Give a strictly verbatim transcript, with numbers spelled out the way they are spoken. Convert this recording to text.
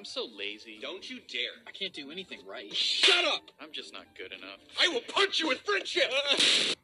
so lazy. Don't you dare. I can't do anything right. Shut up! I'm just not good enough. I will punch you with friendship!